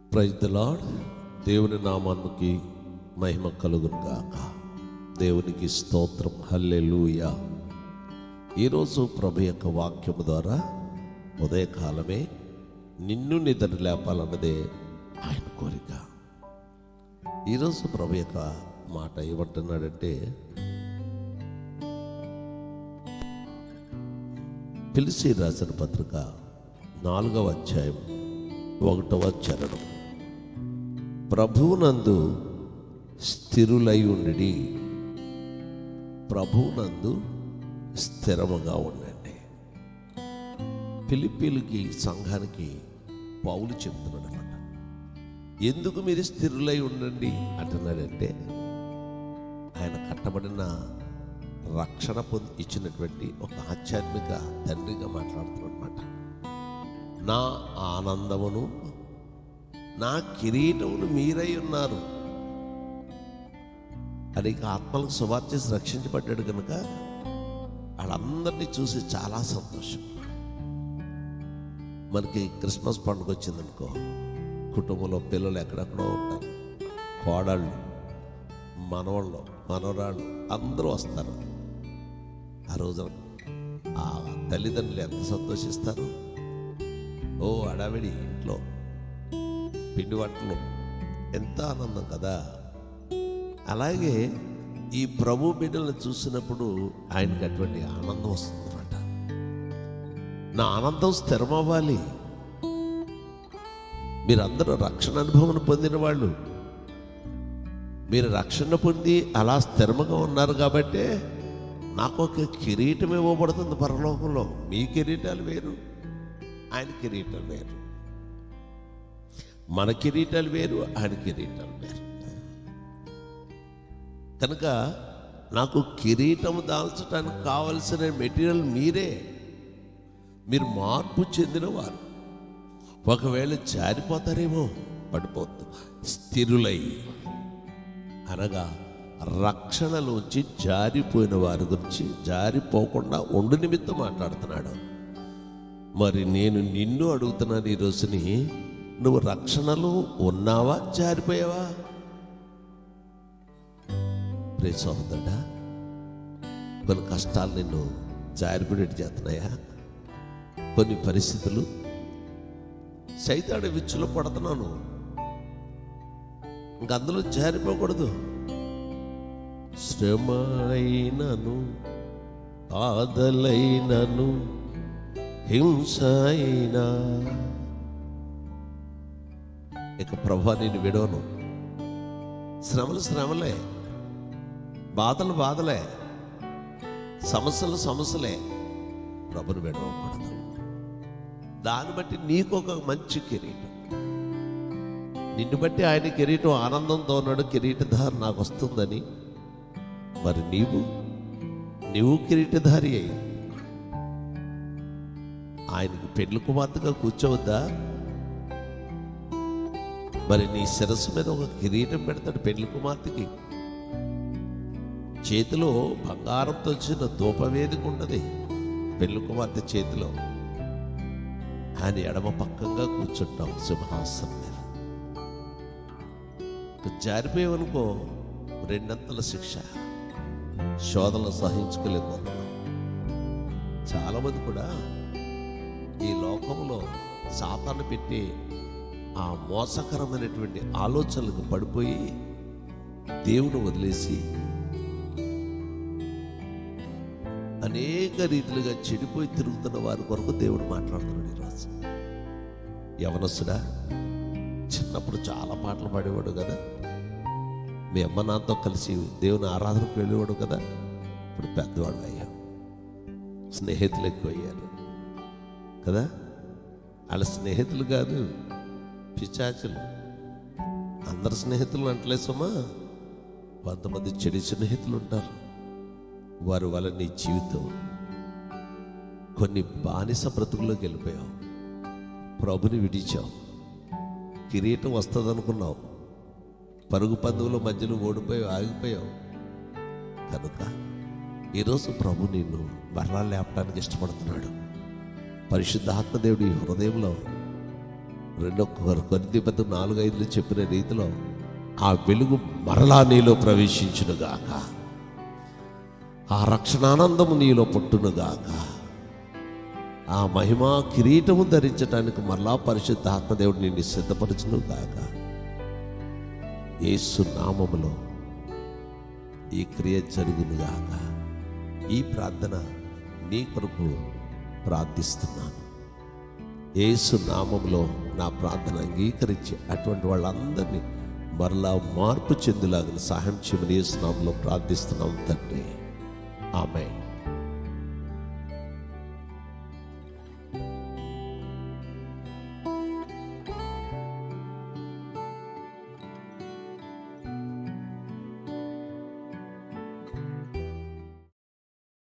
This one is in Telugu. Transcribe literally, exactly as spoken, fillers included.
Praise the lord. దేవుని నామానికి మహిమ కలుగును గాక. దేవునికి స్తోత్రం. హల్లెలూయా. ఈరోజు ప్రభు యొక్క వాక్యము ద్వారా ఉదయకాలమే నిన్ను నిద్ర లేపాలన్నదే ఆయన కోరిక. ఈరోజు ప్రభు యొక్క మాట ఏమంటున్నాడంటే, ఫిలిప్పీ రాసిన పత్రిక నాలుగవ అధ్యాయం ఒకటవ చరణం, ప్రభువునందు స్థిరులై ఉండి, ప్రభువునందు స్థిరముగా ఉండండి. ఫిలిప్పీలకి సంఘానికి పౌలు చెప్తున్నాడు అనమాట. ఎందుకు మీరు స్థిరులై ఉండండి అంటున్నాడంటే, ఆయన కట్టబడిన రక్షణ పొంది ఇచ్చినటువంటి ఒక ఆధ్యాత్మిక తండ్రిగా మాట్లాడుతున్నాడు అనమాట. నా ఆనందమును నా కిరీటమును మీరై ఉన్నారు. అది ఆత్మలకు సువార్త చేసి రక్షించబడ్డాడు కనుక వాళ్ళందరినీ చూసి చాలా సంతోషం. మనకి క్రిస్మస్ పండుగ వచ్చిందనుకో, కుటుంబంలో పిల్లలు ఎక్కడెక్కడో ఉంటారు, కోడళ్ళు, మనవాళ్ళు, మనవరాళ్ళు అందరూ వస్తారు. ఆ రోజున ఆ తల్లిదండ్రులు ఎంత సంతోషిస్తారు. ఓ అడావిడి, ఇంట్లో పిండి వంటలు, ఎంత ఆనందం కదా. అలాగే ఈ ప్రభు బిడ్డలను చూసినప్పుడు ఆయనకి అటువంటి ఆనందం వస్తుందన్నమాట. నా ఆనందం స్థిరమవ్వాలి. మీరందరూ రక్షణ అనుభవం పొందిన వాళ్ళు, మీరు రక్షణ పొంది అలా స్థిరముగా ఉన్నారు కాబట్టే నాకు ఒక కిరీటం ఇవ్వబడుతుంది పరలోకంలో. మీ కిరీటాలు వేరు, ఆయన కిరీటాలు వేరు. మన కిరీటాలు వేరు, ఆయన కిరీటాలు వేరు. కనుక నాకు కిరీటం దాల్చడానికి కావలసిన మెటీరియల్ మీరే. మీరు మార్పు చెందినవారు. ఒకవేళ జారిపోతారేమో, పడిపోద్దు. స్థిరులై అనగా రక్షణలోంచి జారిపోయిన వారి గురించి, జారిపోకుండా ఉండు నిమిత్తం మాట్లాడుతున్నాడు. మరి నేను నిన్ను అడుగుతున్నాను ఈ రోజుని, నువ్వు రక్షణలో ఉన్నావా, జారిపోయావా? ప్రియ సహోదరుడా, కొన్ని కష్టాలు నిన్ను జారిపడేట్టు చేస్తున్నాయా? కొన్ని పరిస్థితులు సైతాడు విచ్చులో పడుతున్నాను, ఇంక అందులో జారిపోకూడదు. శ్రమ అయినను, బాధలైనను, హింస అయినా ఇక ప్రభు నేను విడవను. శ్రమలు శ్రమలే, బాధలు బాధలే, సమస్యలు సమస్యలే. ప్రభుని విడవకూడదు. దాన్ని బట్టి నీకు ఒక మంచి కిరీటం, నిన్ను బట్టి ఆయన కిరీటం ఆనందంతో ఉన్నాడు. కిరీటధారి నాకు వస్తుందని మరి నీవు నీవు కిరీటధారి అయి ఆయనకు పెళ్లి కుమార్తెగా కూర్చోవద్దా? మరి నీ శిరస్సు మీద ఒక కిరీటం పెడతాడు పెళ్లి కుమార్తెకి. చేతిలో బంగారంతో వచ్చిన ధూపవేదిక ఉన్నది పెళ్లి కుమార్తె చేతిలో. ఆయన ఎడమ పక్కంగా కూర్చుంటాం సింహాసనం మీద. జారిపోయావనుకో, రెండంతల శిక్ష, శోధనలు సహించుకోలేకపోతున్నాం. చాలామంది కూడా ఈ లోకంలో సాతాను పెట్టి ఆ మోసకరమైనటువంటి ఆలోచనలకు పడిపోయి దేవుని వదిలేసి అనేక రీతిలుగా చెడిపోయి తిరుగుతున్న వారి కొరకు దేవుడు మాట్లాడుతున్నాడు ఈరోజు. యవనస్తుడా, చిన్నప్పుడు చాలా పాటలు పాడేవాడు కదా, మీ అమ్మ నాన్నతో కలిసి దేవుని ఆరాధనకు వెళ్ళేవాడు కదా. ఇప్పుడు పెద్దవాడు అయ్యావు, స్నేహితులు ఎక్కువ అయ్యారు కదా. వాళ్ళ స్నేహితులు కాదు, పిశాచులు. అందరు స్నేహితులు అంటలేసమ్మా, కొంతమంది చెడు స్నేహితులు ఉంటారు. వారి వల్ల నీ జీవితం కొన్ని బానిస బ్రతుకుల్లోకి వెళ్ళిపోయావు. ప్రభుని విడిచావు. కిరీటం వస్తుంది అనుకున్నావు, పరుగు పందువుల మధ్యలో ఓడిపోయి ఆగిపోయావు. కనుక ఈరోజు ప్రభు నిన్ను మరలా లేపడానికి ఇష్టపడుతున్నాడు. పరిశుద్ధాత్మ దేవుడి హృదయంలో రెండో కొరింథీ పత్రిక నాలుగు ఐదులో చెప్పిన రీతిలో ఆ వెలుగు మరలా నీలో ప్రవేశించునుగాక, ఆ రక్షణానందము నీలో పుట్టునుగాక, ఆ మహిమా కిరీటము ధరించటానికి మరలా పరిశుద్ధ ఆత్మదేవుడు నిన్ను సిద్ధపరచునుగాక. యేసు నామములో ఈ క్రియ జరుగునుగాక. ఈ ప్రార్థన నీ కొరకు ప్రార్థిస్తున్నాను. యేసు నామములో నా ప్రార్థన అంగీకరించి అటువంటి వాళ్ళందరినీ మరలా మార్పు చెందులాగిన సహాయం చేయమని యేసు నామములో ప్రార్థిస్తున్నాం తండ్రి. ఆమేన్.